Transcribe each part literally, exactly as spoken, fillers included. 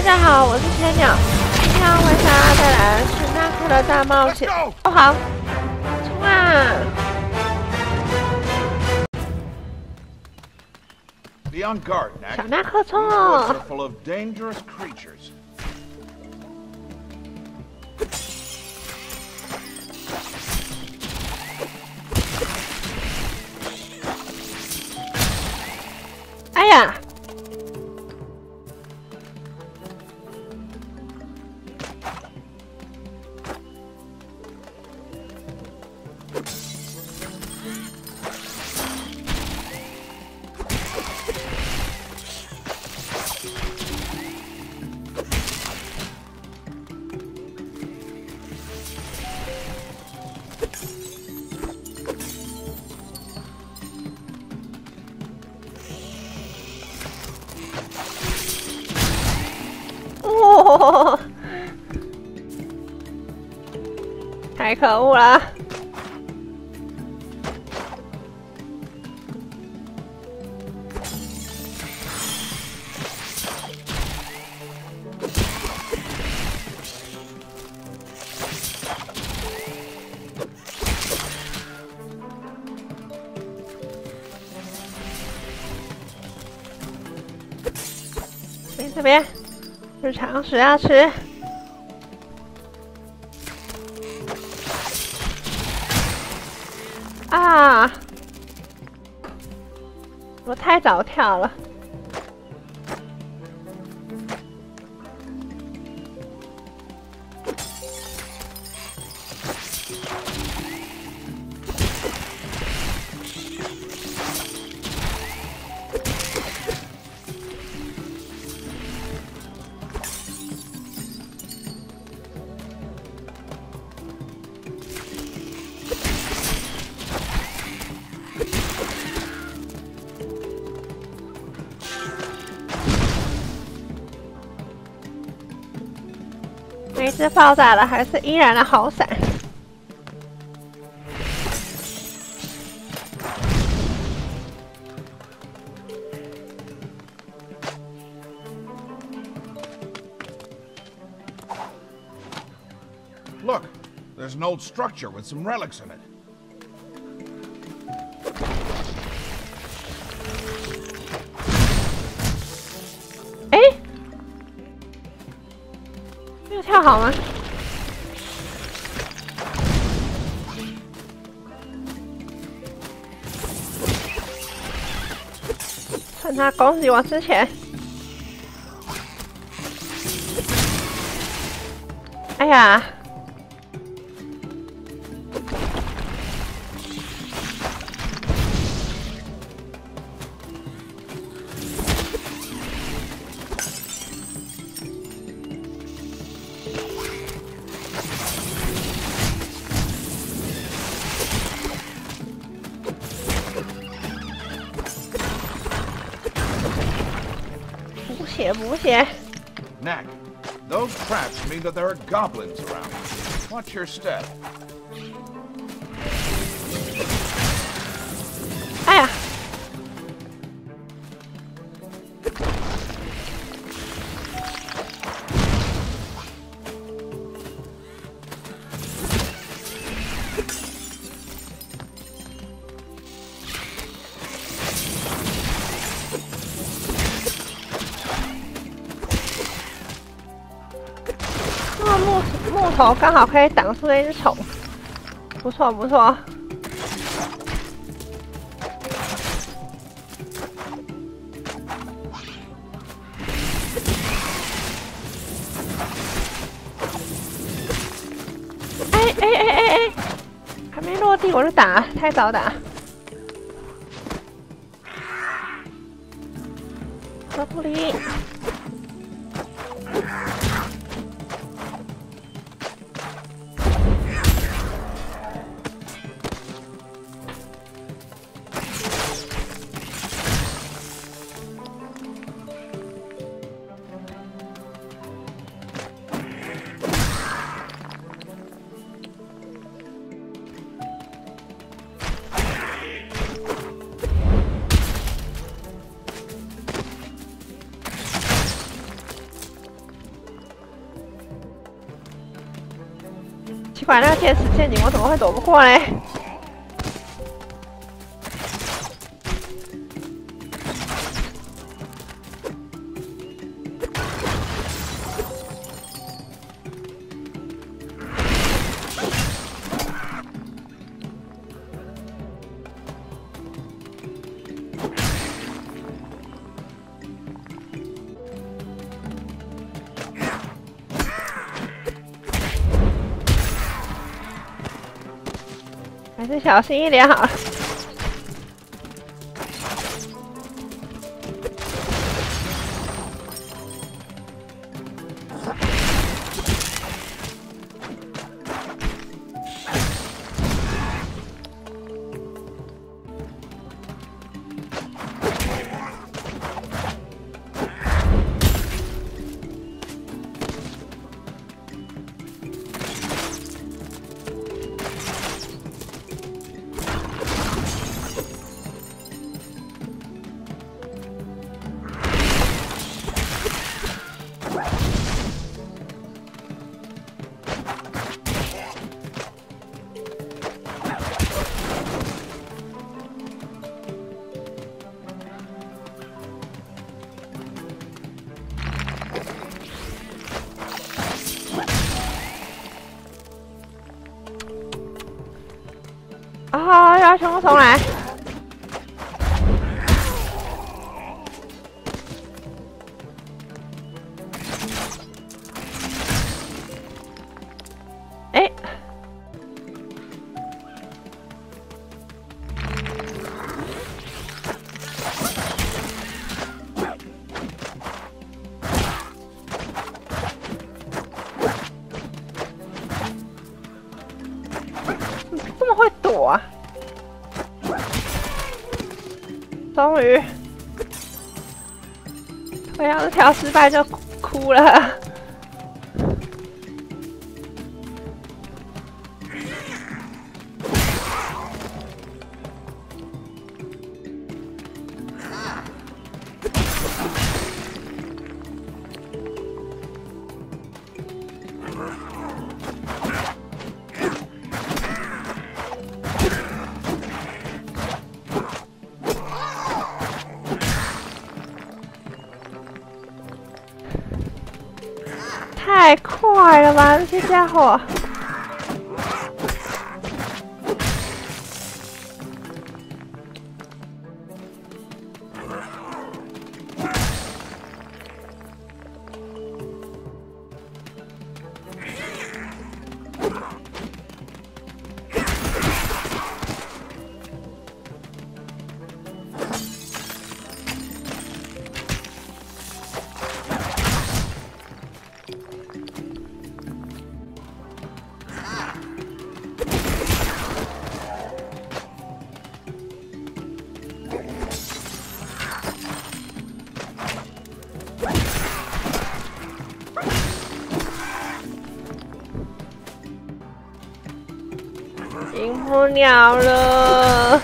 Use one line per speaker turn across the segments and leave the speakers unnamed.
家好，我是千鸟，今天要为大家带来的是纳克的大冒险。哦，好，冲啊！
Be on guard, Knack.
小纳克冲
These
哦
woods are full of dangerous creatures.
哎呀！哦，太可恶了！没这边。 日常食要吃啊！我太早跳了。每只爆炸了，还是依然的好闪。
Look, there's an old structure with some relics in it.
哎，没有跳好吗？趁他攻击我之前，哎呀！ 补血，补血。
Knack, those traps mean that there are goblins around. Watch your step.
哎呀！那木木头刚好可以挡住那只虫，不错不错。哎哎哎哎哎，还没落地我就打，太早打。哥布林。 奇怪，那个天使陷阱我怎么会躲不过嘞？还是小心一点好了。啊！要全部重来。哎，你这么会躲啊！终于，我要是调失败就哭了。太快了吧，这些家伙！赢不了了。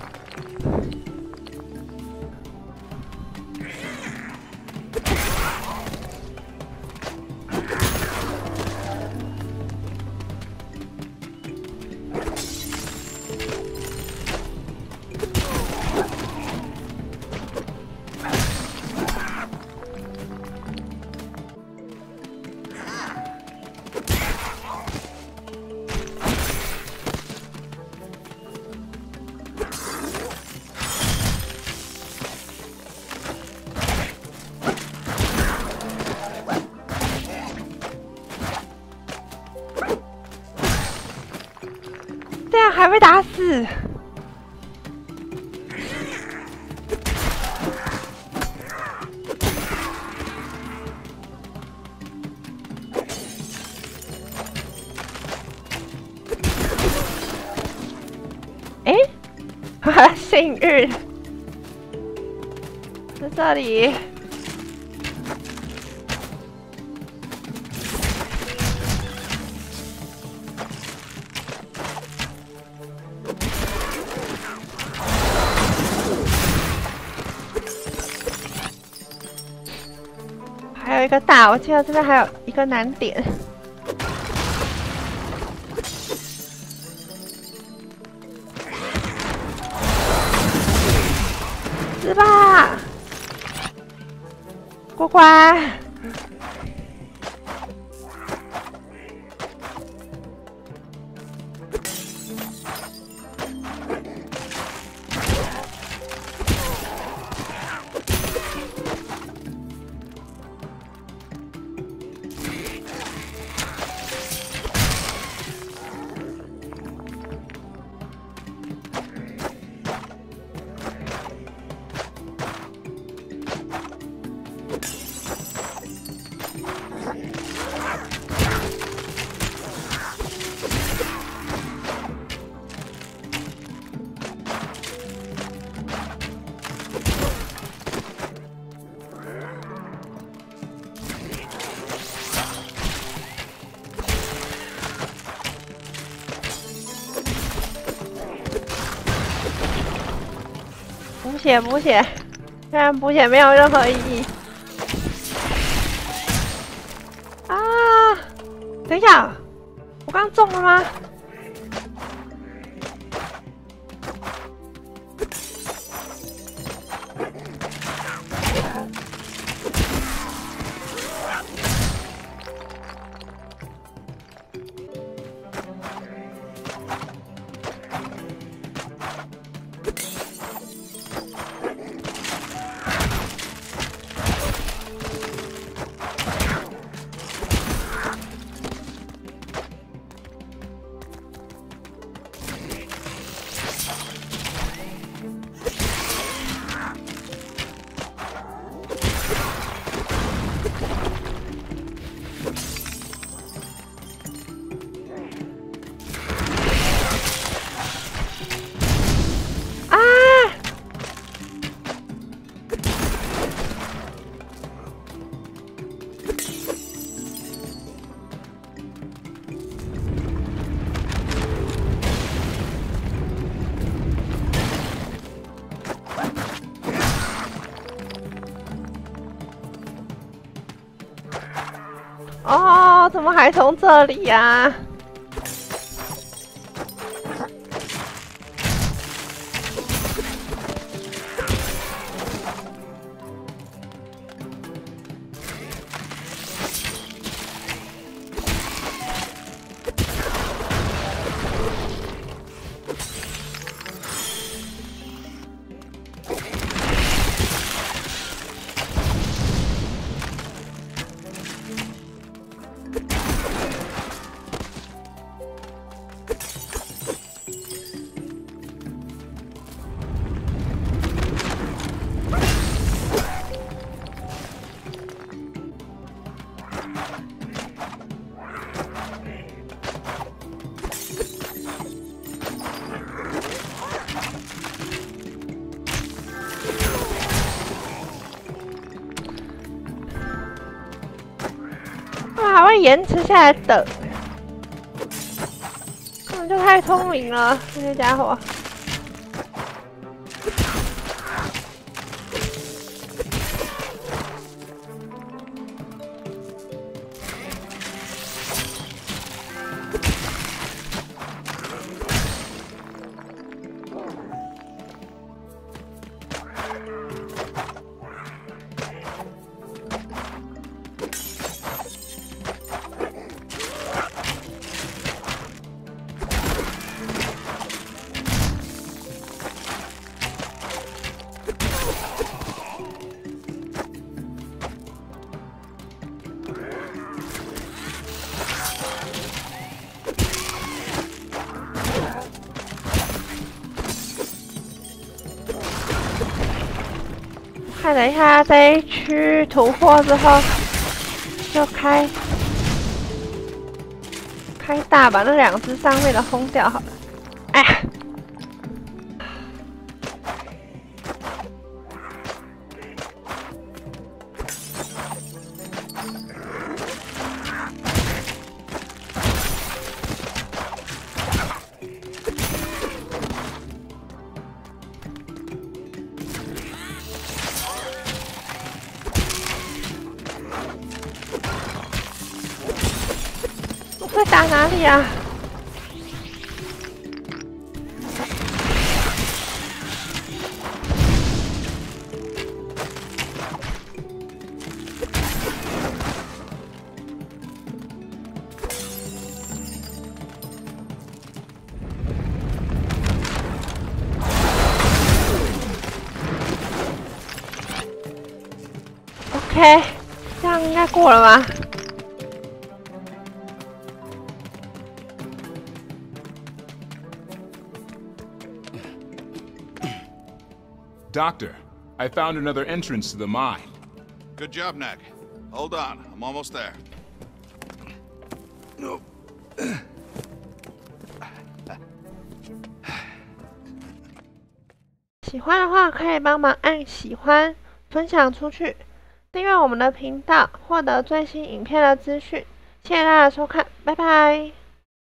这样还被打死？哎，哈，幸运，在这里。还有一个大，我记得这边还有一个难点。 死吧！乖乖。 补血补血，虽然补血没有任何意义。啊！等一下，我刚中了吗？哦，怎么还从这里呀、啊？还会延迟下来等，根本就太聪明了，这些家伙。看，等一下这一区突破之后，就开开大，把那两只上面的轰掉好了。哎呀！会打哪里啊？ OK， 这样应该过了吗？
Doctor, I found another entrance to the mine.
Good job, Nick. Hold on, I'm almost there.
喜欢的话可以帮忙按喜欢、分享出去，订阅我们的频道，获得最新影片的资讯。谢谢大家收看，拜拜。